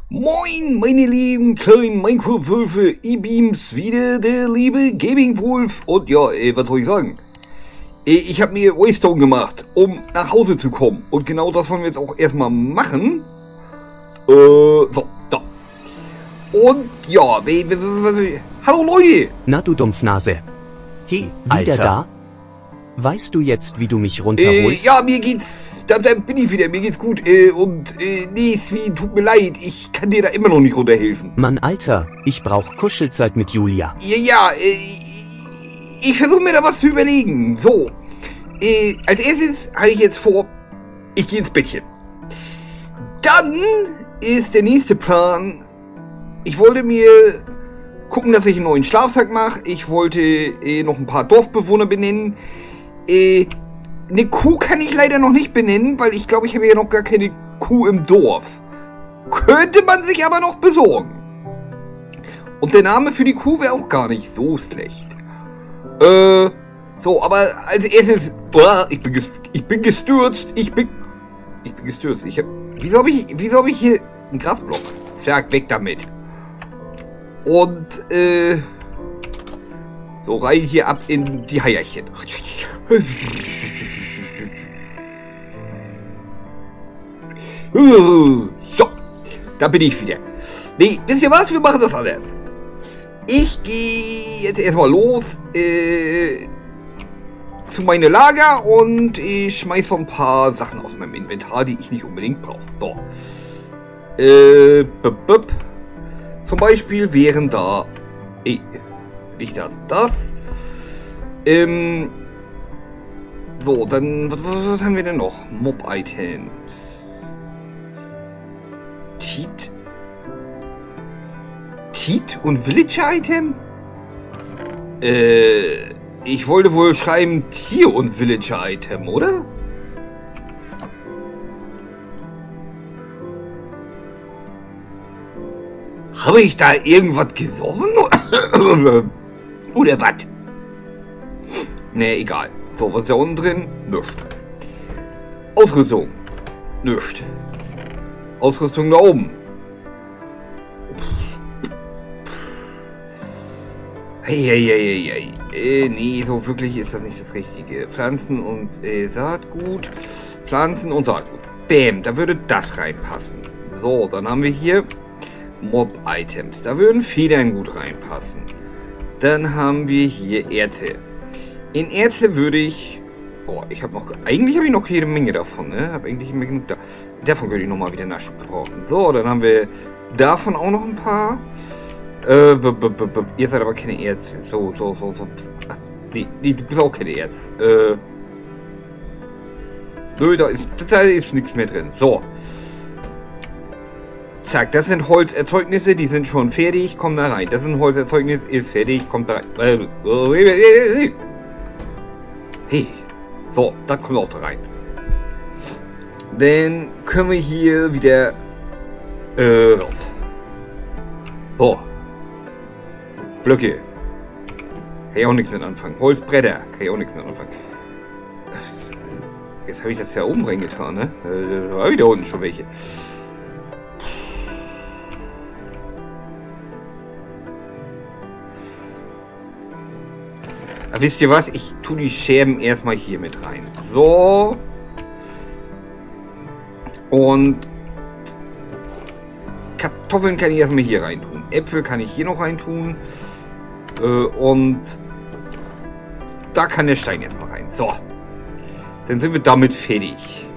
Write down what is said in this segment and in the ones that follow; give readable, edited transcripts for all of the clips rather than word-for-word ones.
Moin, meine lieben kleinen Minecraft-Wölfe, ich bin's wieder, der liebe Gaming-Wolf. Und ja, was soll ich sagen? Ich habe mir Waystone gemacht, um nach Hause zu kommen. Und genau das wollen wir jetzt auch erstmal machen. So, da. Und ja, hallo Leute! Na du Dumpfnase. Hey, wieder Alter. da? Weißt du jetzt, wie du mich runterholst? Ja, mir geht's, da bin ich wieder, mir geht's gut. Nee, Sven, tut mir leid, ich kann dir da immer noch nicht runterhelfen. Mann, Alter, ich brauch Kuschelzeit mit Julia. Ja, ich versuche mir da was zu überlegen. So, als erstes hatte ich jetzt vor, ich gehe ins Bettchen. Dann ist der nächste Plan, ich wollte mir gucken, dass ich einen neuen Schlafsack mache. Ich wollte noch ein paar Dorfbewohner benennen. Eine Kuh kann ich leider noch nicht benennen, weil ich glaube, ich habe ja noch gar keine Kuh im Dorf. Könnte man sich aber noch besorgen. Und der Name für die Kuh wäre auch gar nicht so schlecht. So, aber als erstes, ich bin gestürzt. Ich bin gestürzt. Wieso hab ich hier einen Grasblock? Zack, weg damit. Und, so rein hier ab in die Heierchen. So, da bin ich wieder. Nee, wisst ihr was? Wir machen das anders. Ich gehe jetzt erstmal los zu meinem Lager und ich schmeiß so ein paar Sachen aus meinem Inventar, die ich nicht unbedingt brauche. So. Zum Beispiel wären da nicht das. So, dann, was haben wir denn noch? Mob-Items. Teat und Villager-Item? Ich wollte wohl schreiben Tier- und Villager-Item, oder? Habe ich da irgendwas geworfen? Oder was? Ne, egal. So, was ist da unten drin? Nichts. Ausrüstung. Nichts. Ausrüstung da oben. Hey. Nee, so wirklich ist das nicht das Richtige. Pflanzen und Saatgut. Pflanzen und Saatgut. Bäm, da würde das reinpassen. So, dann haben wir hier Mob-Items. Da würden Federn gut reinpassen. Dann haben wir hier Erze. In Erze würde ich... Oh, eigentlich habe ich noch jede Menge davon, ne? Habe eigentlich immer genug da. Davon könnte ich nochmal wieder Nachschub brauchen. So, dann haben wir davon auch noch ein paar. Ihr seid aber keine Erze. So. Ach, nee, du bist auch keine Erze. Nö, da ist nichts mehr drin. So. Zack, das sind Holzerzeugnisse, die sind schon fertig, kommen da rein. Das ist ein Holzerzeugnis, ist fertig, kommt da rein. Hey, so, das kommt auch da rein. Dann können wir hier wieder raus. So. Blöcke. Kann ich auch nichts mit anfangen. Holzbretter. Kann ich auch nichts mit anfangen. Jetzt habe ich das ja oben reingetan, ne? Da habe ich da unten schon welche. Wisst ihr was? Ich tue die Scherben erstmal hier mit rein. So. Und Kartoffeln kann ich erstmal hier rein tun. Äpfel kann ich hier noch rein tun. Und da kann der Stein erstmal rein. So. Dann sind wir damit fertig.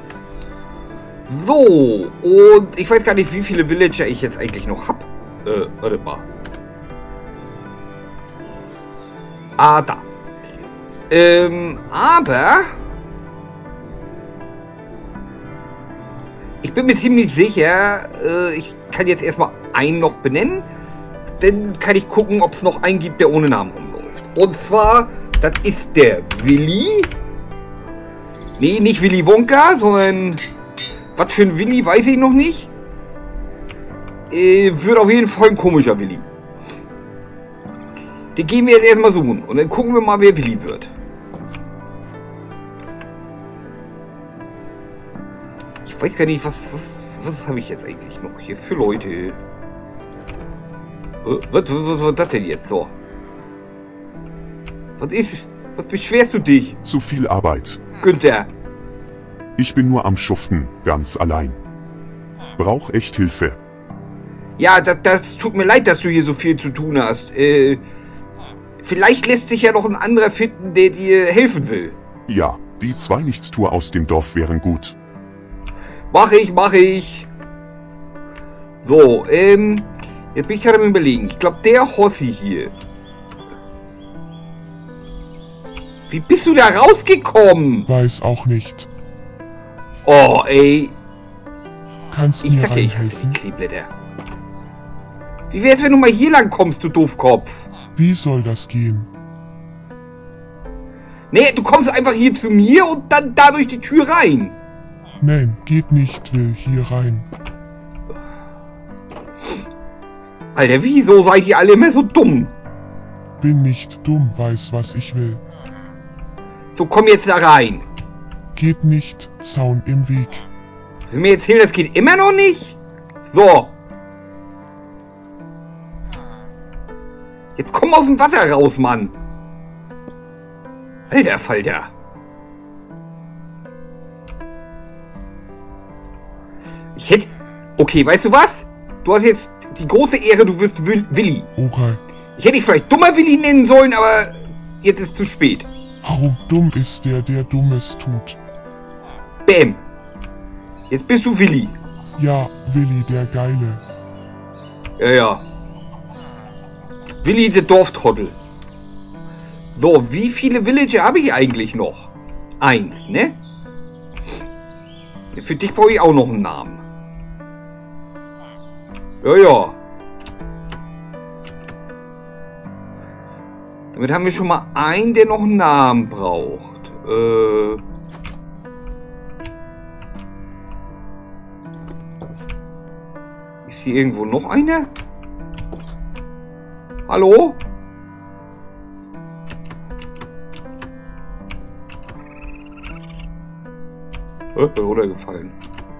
So. Und ich weiß gar nicht, wie viele Villager ich jetzt eigentlich noch habe. Warte mal. Ah, da. Aber ich bin mir ziemlich sicher, ich kann jetzt erstmal einen noch benennen. Dann kann ich gucken, ob es noch einen gibt, der ohne Namen rumläuft. Und zwar, das ist der Willi. Nee, nicht Willy Wonka, sondern was für ein Willi, weiß ich noch nicht. Wird auf jeden Fall ein komischer Willi. Den gehen wir jetzt erstmal suchen. Und dann gucken wir mal, wer Willi wird. Ich weiß gar nicht, was Was habe ich jetzt eigentlich noch hier für Leute? Was war das denn jetzt so? Was ist? Was beschwerst du dich? Zu viel Arbeit. Günther. Ich bin nur am Schuften, ganz allein. Brauch echt Hilfe. Ja, das tut mir leid, dass du hier so viel zu tun hast. Vielleicht lässt sich ja noch ein anderer finden, der dir helfen will. Ja, die 2 Nichtstour aus dem Dorf wären gut. Mach ich. So, jetzt bin ich gerade am Überlegen. Ich glaube, der Hossi hier. Wie bist du da rausgekommen? Weiß auch nicht. Oh, ey. Kannst du Ich mir sag ja, ich hasse die reinhelfen? Kleeblätter. Wie wär's, wenn du mal hier lang kommst, du Doofkopf? Wie soll das gehen? Nee, du kommst einfach hier zu mir und dann da durch die Tür rein. Nein, geht nicht, will hier rein. Alter, wieso seid ihr alle immer so dumm? Bin nicht dumm, weiß, was ich will. So, komm jetzt da rein. Geht nicht, Zaun im Weg. Willst du mir erzählen, das geht immer noch nicht? So. Jetzt komm aus dem Wasser raus, Mann. Alter Falter. Ich hätte... Okay, weißt du was? Du hast jetzt die große Ehre, du wirst Willi. Okay. Ich hätte dich vielleicht dummer Willi nennen sollen, aber jetzt ist zu spät. Warum dumm ist der, der Dummes tut? Bäm. Jetzt bist du Willi. Ja, Willi der Geile. Ja. Willi der Dorftrottel. So, wie viele Villager habe ich eigentlich noch? 1, ne? Für dich brauche ich auch noch einen Namen. Ja. Damit haben wir schon mal einen, der noch einen Namen braucht. Ist hier irgendwo noch einer? Hallo? Runtergefallen.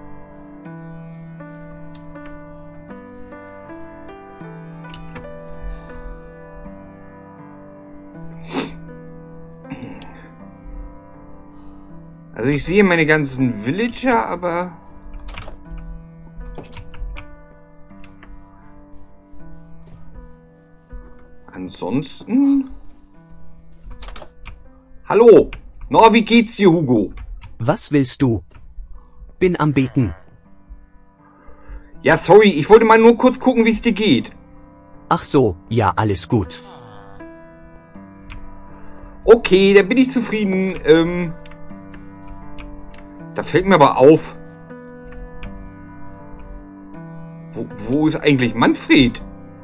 Also ich sehe meine ganzen Villager, aber... Ansonsten... Hallo! Na, wie geht's dir, Hugo? Was willst du? Bin am Beten. Ja, sorry, ich wollte mal nur kurz gucken, wie es dir geht. Ach so, ja, alles gut. Okay, dann bin ich zufrieden. Da fällt mir aber auf. Wo ist eigentlich Manfred?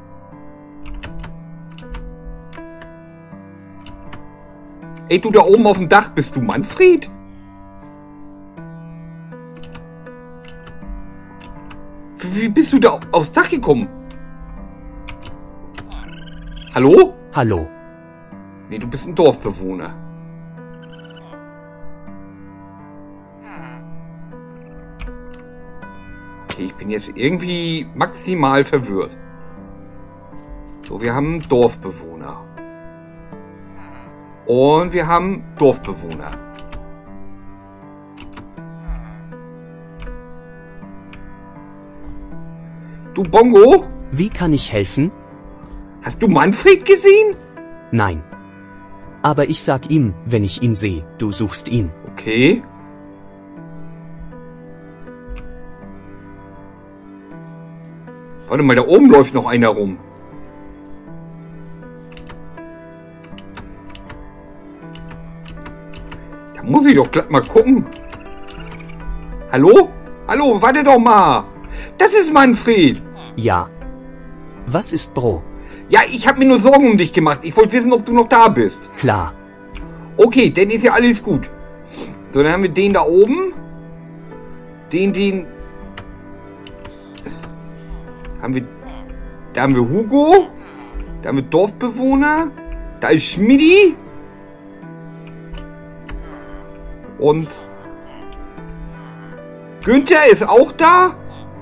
Ey, du da oben auf dem Dach, bist du Manfred? Wie bist du da aufs Dach gekommen? Hallo? Hallo. Nee, du bist ein Dorfbewohner. Okay, ich bin jetzt irgendwie maximal verwirrt. So, wir haben Dorfbewohner. Und wir haben Dorfbewohner. Du Bongo? Wie kann ich helfen? Hast du Manfred gesehen? Nein. Aber ich sag ihm, wenn ich ihn sehe, du suchst ihn. Okay. Warte mal, da oben läuft noch einer rum. Da muss ich doch glatt mal gucken. Hallo? Hallo, warte doch mal. Das ist Manfred. Ja. Was ist Bro? Ja, ich habe mir nur Sorgen um dich gemacht. Ich wollte wissen, ob du noch da bist. Klar. Okay, dann ist ja alles gut. So, dann haben wir den da oben. Den... Da haben wir Hugo. Da haben wir Dorfbewohner. Da ist Schmidti. Und Günther ist auch da.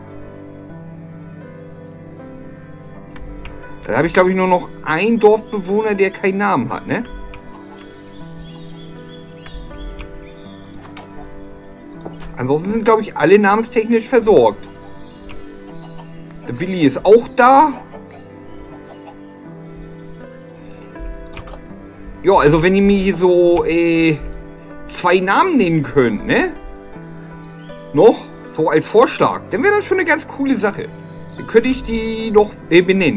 Da habe ich, glaube ich, nur noch einen Dorfbewohner, der keinen Namen hat, ne? Ansonsten sind, glaube ich, alle namenstechnisch versorgt. Der Willi ist auch da. Ja, also wenn ihr mir hier so 2 Namen nennen könnt, ne? Noch so als Vorschlag, dann wäre das schon eine ganz coole Sache. Dann könnte ich die noch benennen.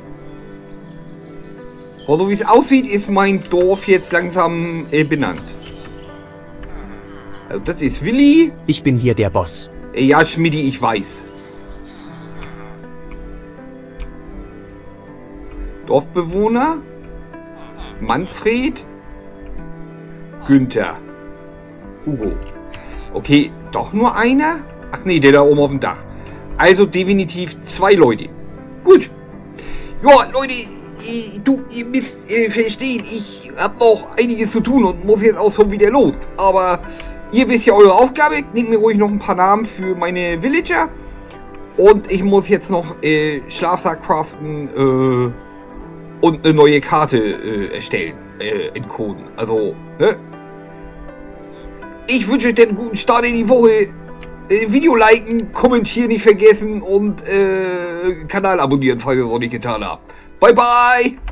Aber so wie es aussieht, ist mein Dorf jetzt langsam benannt. Also das ist Willi. Ich bin hier der Boss. Ja, Schmidti, ich weiß. Dorfbewohner. Manfred. Günther. Hugo. Okay, doch nur einer? Ach nee, der da oben auf dem Dach. Also definitiv 2 Leute. Gut. Ja, Leute, ihr müsst verstehen, ich habe noch einiges zu tun und muss jetzt auch schon wieder los. Aber ihr wisst ja eure Aufgabe. Nehmt mir ruhig noch ein paar Namen für meine Villager. Und ich muss jetzt noch Schlafsack craften und eine neue Karte erstellen. Entcoden. Also, ne? Ich wünsche euch einen guten Start in die Woche. Video liken, kommentieren nicht vergessen und Kanal abonnieren, falls ihr es noch nicht getan habt. Bye bye!